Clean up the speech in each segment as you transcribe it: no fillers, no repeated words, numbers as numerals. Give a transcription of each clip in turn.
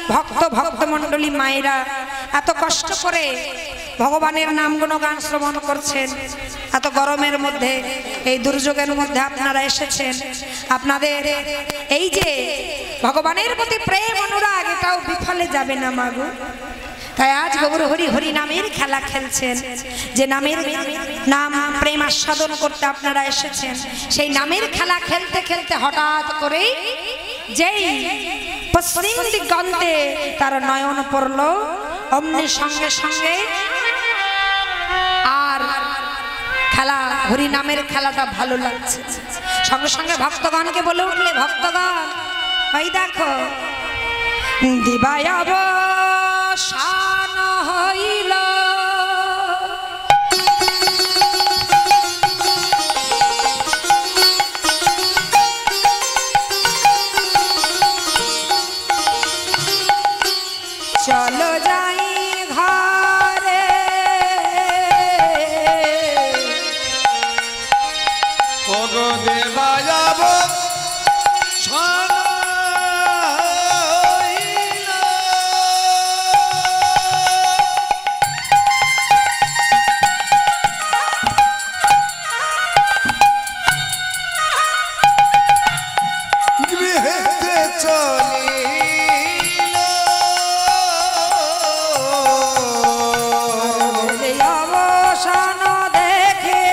ভক্ত ভক্তমণ্ডলী মায়েরা এত কষ্ট করে ভগবানের নাম গুণগান শ্রবণ করছেন, এত গরমের মধ্যে এই দুর্যোগের মধ্যে আপনারা এসেছেন। আপনাদের এই যে ভগবানের প্রতি প্রেম অনুরাগ এটাও বিফলে যাবে না মাগো। তাই আজ গৌর হরি হরি নামের খেলা খেলছেন, যে নামের নাম প্রেম আস্বাদন করতে আপনারা এসেছেন। সেই নামের খেলা খেলতে খেলতে হঠাৎ করে যেই পশ্চিম দিগন্তে তার নয়ন পড়ল, অমনি সঙ্গে সঙ্গে আর খেলা হরি নামের খেলাটা ভালো লাগছে। সঙ্গে সঙ্গে ভক্তগণকে বলে উঠলে, ভক্তগণ ওই দেখো দিবায় অবসান হইল, চলো যাই ঘরে, ওগো দিবায় অবসান হইল, গৃহেতে চলিল, অবসান দেখে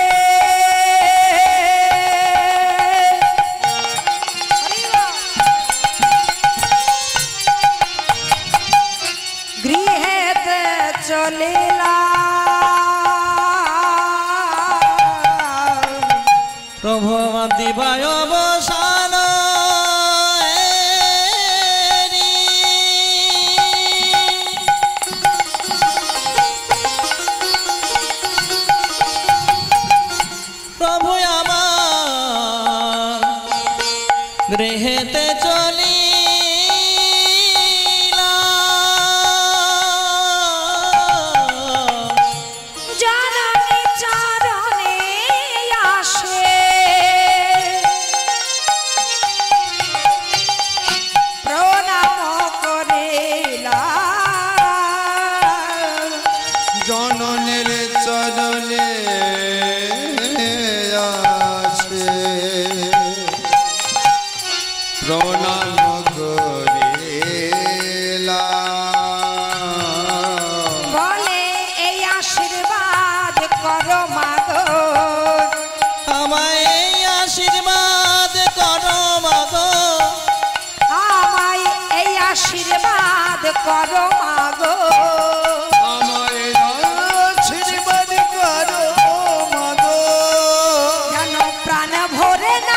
গৃহেতে চলিলা, প্রভু আমার দিবায় অবসান এরি, প্রভু আমার গৃহেতে চলিলা, জননী চরণে আসে প্রণাম করিলা, জননের চরণে আসে প্রণাম করিলা, বলে এই আশীর্বাদ করো মাগো, আমায় এই আশীর্বাদ করো মাগো, আমায় এই আশীর্বাদ করো মাগো, আমায় আশীর্বাদ করো মাগো, যেন প্রাণ ভরে না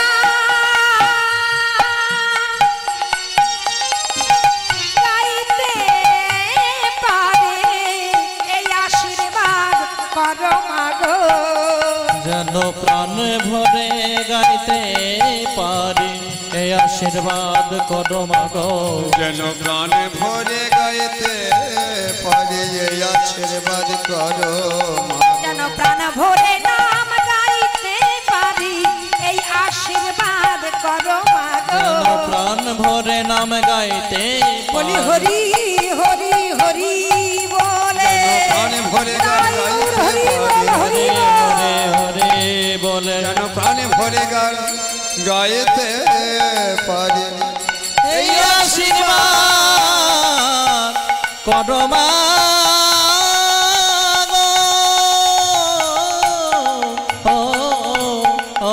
গাইতে পারে, এই আশীর্বাদ করো মাগো, যেন প্রাণ ভরে গাইতে পারি এই আশীর্বাদ করো মাগো, যেন প্রাণ ভরে গাইতে পারে এই আশীর্বাদ করো মাগো, যেন প্রাণ ভরে নাম গাইতে পারি এই আশীর্বাদ করো মাগো, যেন প্রাণ ভরে নাম গাইতে বলি পারি, হরি হরি হরি বলে, প্রাণ ভরে তাই ওর হরি বল হরি হরে বল। হরে হরে বলে, যেন প্রাণ ভরে গান গাইতে পারে এই আশীর্বাদ করো মাগো, ও ও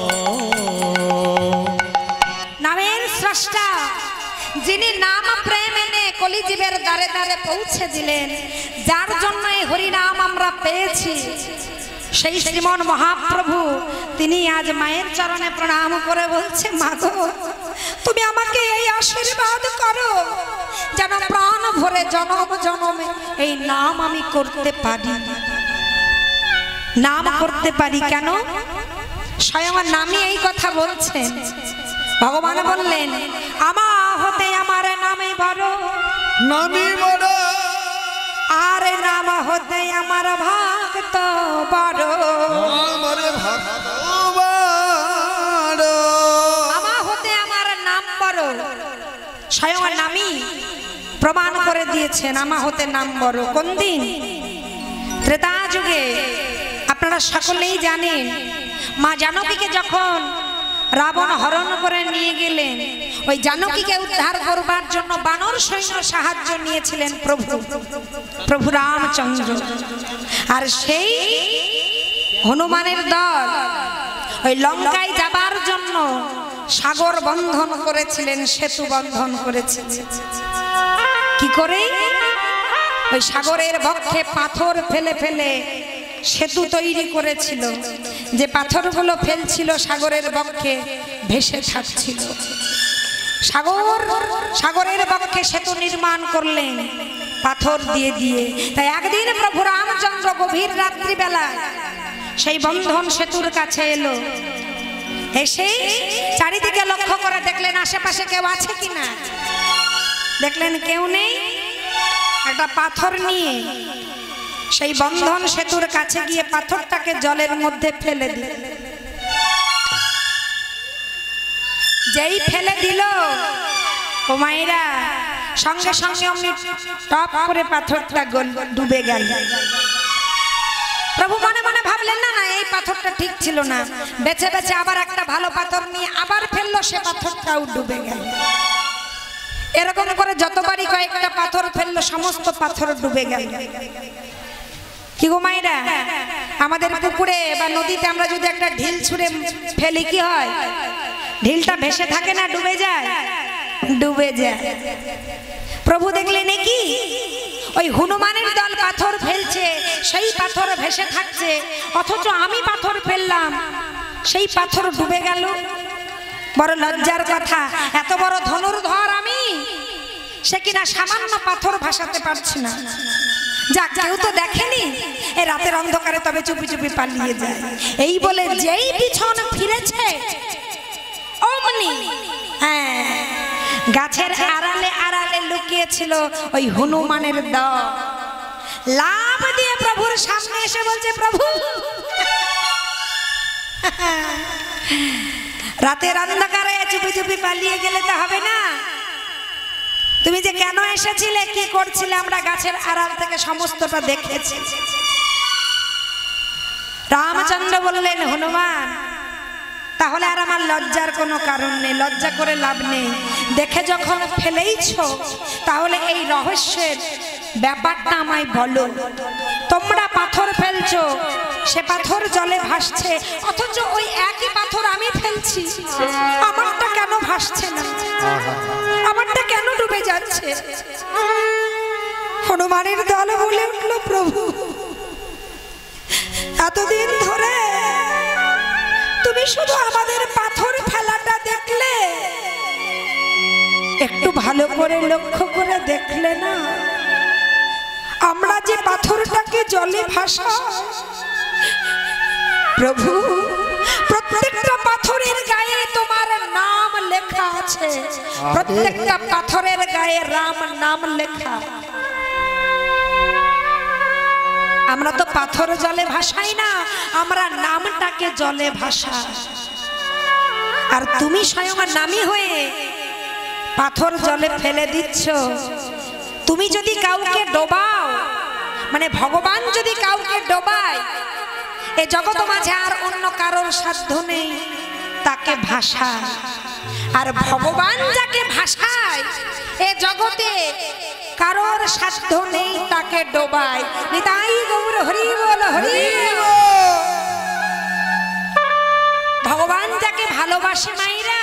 নামের স্রষ্টা যিনি নাম প্রেম এনে কলিজীবের দ্বারে দ্বারে পৌঁছে দিলেন, যার জন্য এই হরিনাম আমরা পেয়েছি, সেই শ্রীমন মহাপ্রভু তিনি আজ মায়ের চরণে প্রণাম করে বলছে, মাগো তুমি আমাকে এই আশীর্বাদ করো যেন প্রাণ ভরে জনম জনমে এই নাম আমি করতে পারি, নাম করতে পারি। কেন? স্বয়ং নামই এই কথা বলছেন। ভগবান বললেন, আমা হতে আমার নামে বড়, নামি বড়, আর নাম হতে আমার ভক্ত বড়, আমার ভক্ত বড়, আমা হতে আমার নাম বড়। স্বয়ং নামই প্রমাণ করে দিয়েছেন আমা হতে নাম বড়। কোন দিন? ত্রেতা যুগে। আপনারা সকলেই জানেন মা জানকীকে যখন রাবণ হরণ করে নিয়ে গেলেন, ওই জানকীকে উদ্ধার করবার জন্য বানর সৈন্য সাহায্য নিয়েছিলেন প্রভু রামচন্দ্র। আর সেই হনুমানের দল ওই লঙ্কায় যাবার জন্য সাগর বন্ধন করেছিলেন, সেতু বন্ধন করেছিলেন। কি করে? ওই সাগরের বক্ষে পাথর ফেলে ফেলে সেতু তৈরি করেছিল। যে পাথরগুলো ফেলছিল সাগরের বক্ষে ভেসে থাকছিল। সাগরের বক্ষে সেতু নির্মাণ করলেন পাথর দিয়ে দিয়ে। তাই একদিন প্রভু রামচন্দ্র গভীর রাত্রিবেলা সেই বন্ধন সেতুর কাছে এলো। এসে চারিদিকে লক্ষ্য করে দেখলেন আশেপাশে কেউ আছে কিনা। দেখলেন কেউ নেই। একটা পাথর নিয়ে সেই বন্ধন সেতুর কাছে গিয়ে পাথরটাকে জলের মধ্যে ফেলে দিল। যেই ফেলে দিল ও মায়েরা, সঙ্গে সঙ্গে অমনি টপ করে পাথরটা ডুবে গেল। প্রভু মনে মনে ভাবলেন না না এই পাথরটা ঠিক ছিল না। বেছে বেছে আবার একটা ভালো পাথর নিয়ে আবার ফেললো, সে পাথরটাও ডুবে গেল। এরকম করে যতবারই কয়েকটা পাথর ফেললো সমস্ত পাথর ডুবে গেল। কি গো মায়েরা, আমাদের পুকুরে বা নদীতে আমরা যদি একটা ঢিল ছুঁড়ে ফেলি কি হয়? ঢিলটা ভেসে থাকে না ডুবে যায়? ডুবে যায়। প্রভু দেখলেন কি ওই হনুমানের দল পাথর ফেলছে, সেই পাথর ভেসে থাকছে, অথচ আমি পাথর ফেললাম সেই পাথর ডুবে গেল। বড় লজ্জার কথা, এত বড় ধনুর্ধর আমি, সে কিনা সামান্য পাথর ভাসাতে পারছি না। যাক, কেউ তো দেখেনি, এই রাতের অন্ধকারে তবে চুপি চুপি পালিয়ে যায়। এই বলে যেই পিছন ফিরেছে অমনি গাছের আড়ালে আড়ালে লুকিয়েছিল ওই হনুমানের দল। লাফ দিয়ে প্রভুর সামনে এসে বলছে, প্রভু রাতের অন্ধকারে চুপি চুপি পালিয়ে গেলে তো হবে না। তুমি যে কেন এসেছিলে, কি করছিলে, আমরা গাছের আড়াল থেকে সমস্তটা দেখেছি। রামচন্দ্র বললেন, হনুমান তাহলে আর আমার লজ্জার কোনো কারণ নেই, লজ্জা করে লাভ নেই। দেখে যখন ফেলেইছো তাহলে এই রহস্যের ব্যাপারটা আমায় বলো। তোমরা পাথর ফেলছো, সে পাথর জলে ভাসছে, অথচ ওই একই পাথর আমি ফেলছি, আমারটা কেন ভাসছে না, আমারটা কেন ডুবে যাচ্ছে? হনুমানের দল বলে উঠল, প্রভু এতদিন ধরে তুমি শুধু আমাদের পাথর ফেলাটা দেখলে, একটু ভালো করে লক্ষ্য করে দেখলে না আমরা যে পাথরটাকে জলে ভাসা। প্রভু প্রত্যেকটা পাথরের গায়ে তোমার নাম লেখা আছে, প্রত্যেকটা পাথরের গায়ে রাম নাম লেখা। আমরা তো পাথর জলে ভাসাই না, আমরা নামটাকে জলে ভাসাই। আর তুমি স্বয়ং নামী হয়ে পাথর জলে ফেলে দিচ্ছ। তুমি যদি কাউকে ডোবাও, মানে ভগবান যদি কাউকে ডোবায়, এ জগৎ মাঝে আর অন্য কারোর সাধ্য নেই তাকে ভাসায়। আর ভগবান যাকে ভাসায় এ জগতে কারোর সাধ্য নেই তাকে ডোবায়। নিতাই গৌর হরি বল, হরি ভগবান যাকে ভালোবাসে মাইরা,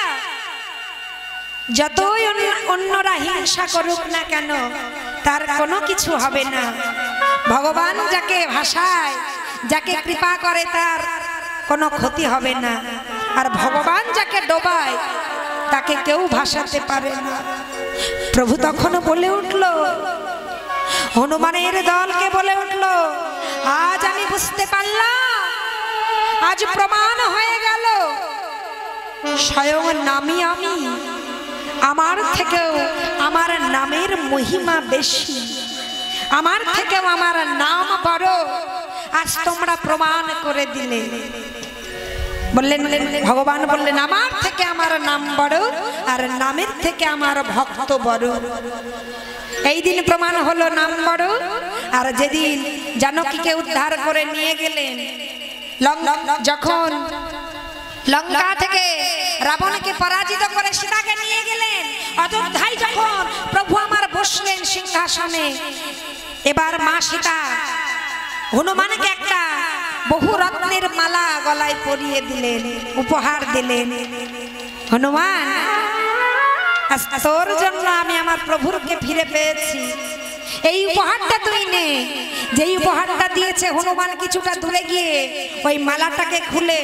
যতই অন্যরা হিংসা করুক না কেন তার কোনো কিছু হবে না। ভগবান যাকে ভাসায়, যাকে কৃপা করে, তার কোনো ক্ষতি হবে না। আর ভগবান যাকে ডোবায় তাকে কেউ ভাসাতে পারে না। প্রভু তখন বলে উঠল, হনুমানের দলকে বলে উঠল, আজ আমি বুঝতে পারলাম, আজ প্রমাণ হয়ে গেল স্বয়ং নামই আমি, আমার থেকেও আমার নামের মহিমা বেশি, আমার থেকেও আমার নাম বড়। আজ তোমরা প্রমাণ করে দিলে। বললেন ভগবান বললেন, আমার থেকে আমার নাম বড়, আর নামের থেকে আমার ভক্ত বড়। এই দিন প্রমাণ হলো নাম বড়। আর যেদিন জানকীকে উদ্ধার করে নিয়ে গেলেন, যখন লঙ্কা থেকে রাবণকে পরাজিত করে সীতাকে নিয়ে গেলেন, অযোধ্যায় যখন প্রভু আমার বসলেন সিংহাসনে, এবার মা সীতা হনুমানকে একটা বহু রত্নের মালা গলায় পরিয়ে দিলেন, উপহার দিলেন। হনুমান, আজ তোর জন্য আমি আমার প্রভুরকে ফিরে পেয়েছি, এই উপহারটা তুই নে। যেই উপহারটা দিয়েছে হনুমান কিছুটা দূরে গিয়ে ওই মালাটাকে খুলে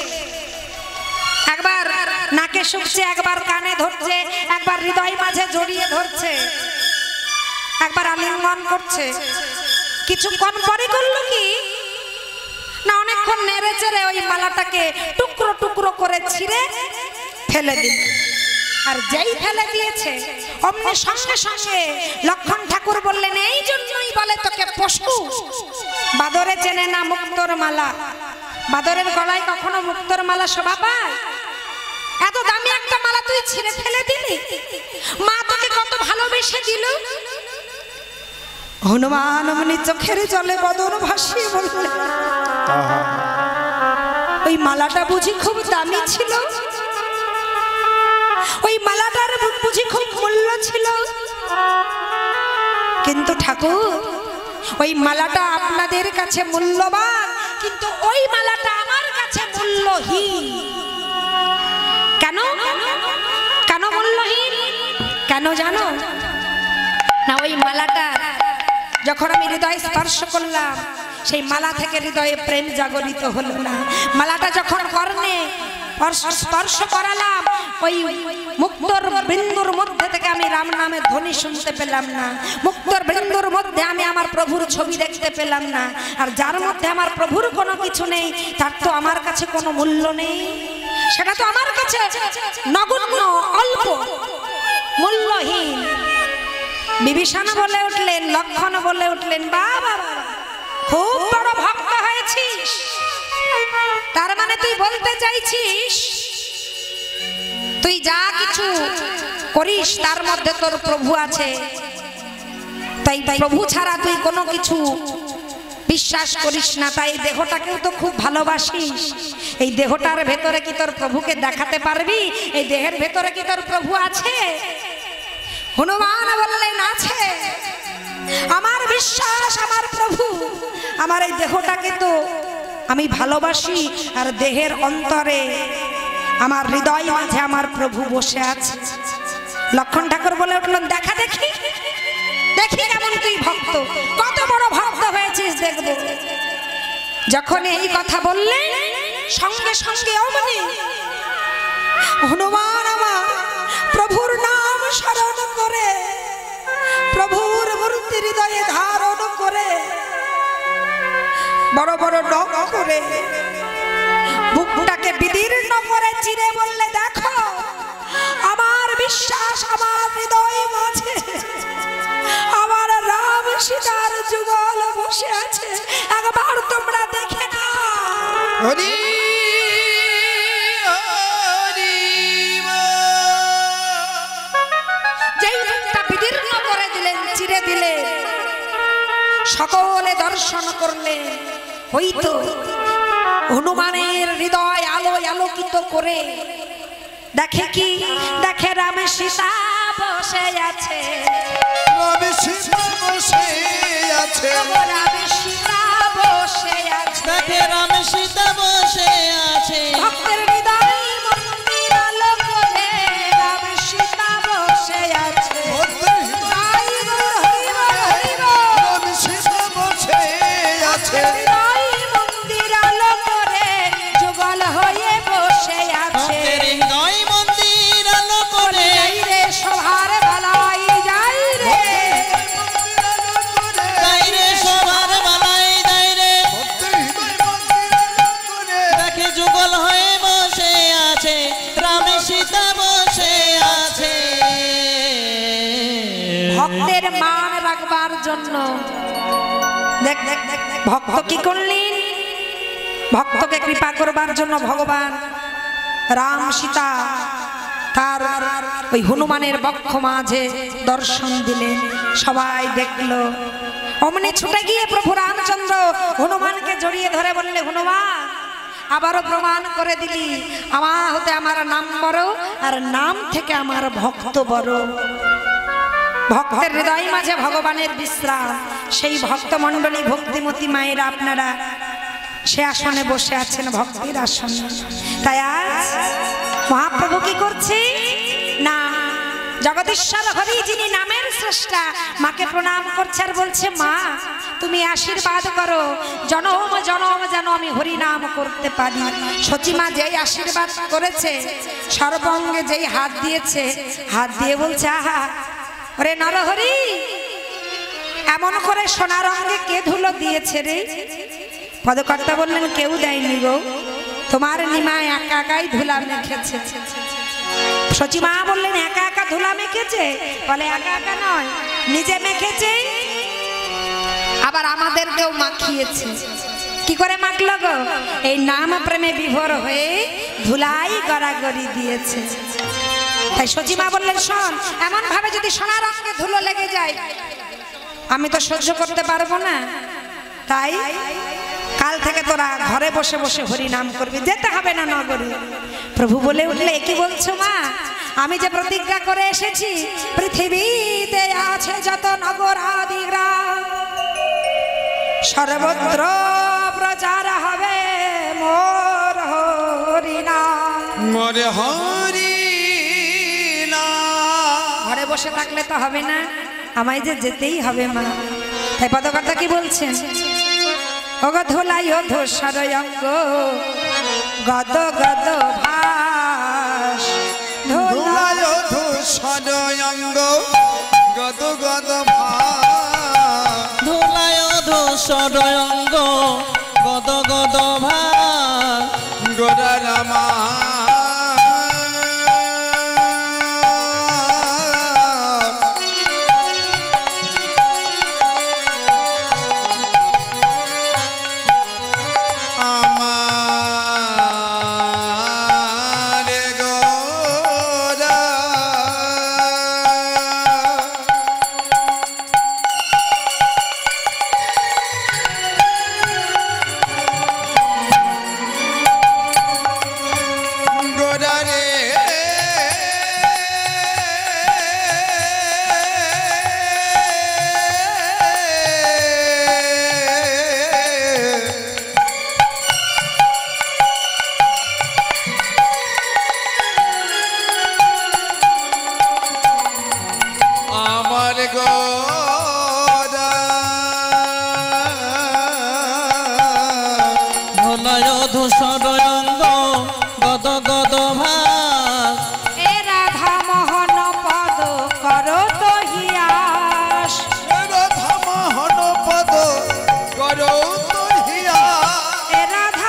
একবার নাকে শুকছে, একবার কানে ধরছে, একবার হৃদয় মাঝে জড়িয়ে ধরছে, একবার আলিঙ্গন করছে। কিছুক্ষণ পরে করলো কি না, অনেকক্ষণ নেড়ে চেড়ে ওই মালাটাকে টুকরো টুকরো করে ছিঁড়ে ফেলে দিল। আর যেই ফেলে দিয়েছে অমনি সঙ্গে সঙ্গে লক্ষণ ঠাকুর বললেন, এই জন্যই বলে তোকে পশু। বাদরে চেনে না মুক্তোর মালা, বাদরের গলায় কখনো মুক্তোর মালা শোভা পায়? এত দামি একটা মালা তুই ছিঁড়ে ফেলে দিলি, মা তোকে কত ভালোবেসে দিল। হনুমান অমনি চোখের জলে বদন ভাসিয়ে বললেন, ওই মালাটা বুঝি খুব দামি ছিল, ওই মালাটার বুঝি খুব মূল্য ছিল। কিন্তু ঠাকুর, ওই মালাটা আপনাদের কাছে মূল্যবান, কিন্তু ওই মালাটা আমার কাছে মূল্যহীন। কেন কেন মূল্যহীন? কেন জানো না? ওই মালাটা যখন আমি হৃদয়ে স্পর্শ করলাম, সেই মালা থেকে হৃদয়ে প্রেম জাগরিত হলো না। মালাটা যখন কর্ণে স্পর্শ করালাম, ওই মুক্তোর বিন্দুর মধ্যে থেকে আমি রাম নামের ধ্বনি শুনতে পেলাম না। মুক্তোর বিন্দুর মধ্যে আমি আমার প্রভুর ছবি দেখতে পেলাম না। আর যার মধ্যে আমার প্রভুর কোনো কিছু নেই, তার তো আমার কাছে কোনো মূল্য নেই। সেটা তো আমার কাছে নগণ্য, অল্প, মূল্যহীন। বিভীষণ বলে উঠলেন, লক্ষণ বলে উঠলেন, বাবা খুব বড় ভক্ত হয়েছিস। তার মানে তুই বলতে চাইছিস তুই যা কিছু করিস তার মধ্যে তোর প্রভু আছে, তাই প্রভু ছাড়া তুই কোনো কিছু বিশ্বাস করিস না। তাই দেহটাকেও তো খুব ভালোবাসিস। এই দেহটার ভেতরে কি তোর প্রভুকে দেখাতে পারবি? এই দেহের ভেতরে কি তোর প্রভু আছে? হনুমান বললেন, আছে। আমার বিশ্বাস আমার প্রভু, আমার এই দেহটাকে তো আমি ভালোবাসি, আর দেহের অন্তরে আমার হৃদয় মাঝে আমার প্রভু বসে আছে। লক্ষণ ঠাকুর বলে উঠলেন, দেখা দেখি, দেখি কেমন তুই ভক্ত, কত বড় ভক্ত হয়েছিস দেখবো। যখন এই কথা বললেন, সঙ্গে সঙ্গে অমনি হনুমান আমার প্রভুর নাম স্মরণ করে, প্রভুর মূর্তি হৃদয়ে ধারণ করে, বড় বড় নখ করে বুকটাকে বিদীর্ণ করে চিরে বললে, দেখো আমার বিশ্বাস আমার হৃদয় মাঝে আমার রাম সীতার যুগল বসে আছে, একবার তোমরা দেখে না। যেই বুকটা বিদীর্ণ করে দিলেন, চিরে দিলেন, সকলে দর্শন করলেন। হইতো হনুমানের হৃদয় আলোয় আলোকিত করে দেখে কি, দেখে রাম সীতা বসে আছে, রাম সীতা বসে আছে, রাম সীতা বসে আছে, দেখে রাম সীতা বসে আছে। ভক্তের হৃদয় মন্দির আলো করে রাম সীতা বসে আছে। রাম সীতা বসে আছে, মন্দির আলো করে যুগল হয়ে বসে আছে। হৃদয় মন্দির আলো করে রে সভার বেলায় যাই রে, যাই রে সবার বেলায় যাই রে, দেখে যুগল হয়ে বসে আছে, রাম সীতা বসে আছে। ভক্তের মান রাখবার জন্য দেখ দেখ দেখ ভক্ত কি করলেন? ভক্তকে কৃপা করবার জন্য ভগবান রাম সীতা তার ওই হনুমানের বক্ষ মাঝে দর্শন দিলেন, সবাই দেখলো। অমনি ছুটে গিয়ে প্রভু রামচন্দ্র হনুমানকে জড়িয়ে ধরে বললে, হনুমান আবারও প্রমাণ করে দিলি আমার হতে আমার নাম বড়, আর নাম থেকে আমার ভক্ত বড়। ভক্তের হৃদয় মাঝে ভগবানের বিশ্রাম। সেই ভক্ত মণ্ডলী ভক্তিমতী মায়েরা আপনারা সে আসনে বসে আছেন, ভক্তির আসনে। তাই আজ মহাপ্রভু কি করছে না, জগদীশ্বর হরি যিনি নামের স্রষ্টা মাকে প্রণাম করছে আর বলছে, মা তুমি আশীর্বাদ করো জনম জনম যেন আমি হরি নাম করতে পারি। সচিমা যেই আশীর্বাদ করেছে, সর্বঙ্গে যেই হাত দিয়েছে, হাত দিয়ে বলছে, আহা ওরে নরহরি, এমন করে সোনার অঙ্গে কে ধুলো দিয়েছে রে? পদকর্তা বললেন, কেউ দেয়নি গো, তোমার নিমা একা একাই ধুলা মেখেছে। সচিমা বললেন, একা একা ধুলা মেখেছে? বলে একা একা নয়, নিজে মেখেছে আবার আমাদেরকেও মাখিয়েছে। কি করে মাখলো গো? এই নাম প্রেমে বিভোর হয়ে ধুলাই গড়াগড়ি দিয়েছে। তাই সচিমা বললেন, শোন, এমন ভাবে যদি সোনার অঙ্গে ধুলো লেগে যায় আমি তো সহ্য করতে পারবো না। তাই কাল থেকে তোরা ঘরে বসে বসে হরি নাম করবি, যেতে হবে না নগরে। প্রভু বলে উঠলে, কি বলছো মা? আমি যে প্রতিজ্ঞা করে এসেছি, পৃথিবীতে আছে যত নগর আদি গ্রাম, সর্বত্র প্রচার হবে মোর হরি নাম। মোর হরি নাম। ঘরে বসে থাকলে তো হবে না, আমায় যে যেতেই হবে মা। তাই পদকর্তা কি বলছেন? ওগো ধুলাই ও ধূসর অঙ্গ গদ গদ ভাস, ধুলাই ও ধূসর অঙ্গ গদ গদ ভাস, ধুলায় ধূসর অঙ্গ গদ গদ ভাস, গোরা রামা ধূসর অঙ্গ গদ গদ ভাস, এ রাধা মোহন পদ করো তো হিয়াস, রাধা মোহন পদ করো তো হিয়াস, এ রাধা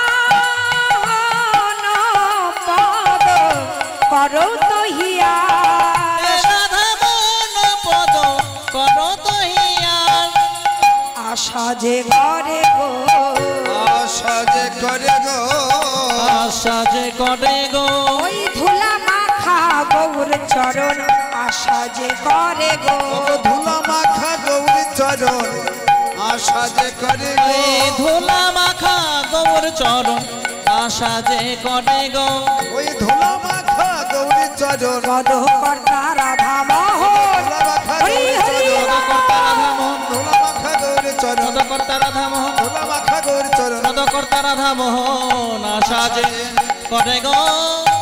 মোহন পদ করো তো হিয়াস, রাধা মোহন পদ করো তো হিয়াস, আশা যে করে গো, আশা যে করে গো, আশা যে করে গো, ওই ধুলা মাখা গৌর চরণ আশা যে করে গো, ধুলা মাখা গৌরী চরণ আশা যে করে গো, এই ধুলা মাখা গৌর চরণ আশা যে করে গো, ওই ধুলা মাখা গৌরী চরণ গদ কর্তা রাধা মোহন, হরি হরি কর্তা রাধা মোহন, ধুলা মাখা গৌরী চরণ, কর্তা রাধা মোহন, ধুলা মাখা গৌরী চরণ কর্তা রাধা মোহন আশা যে করে গো।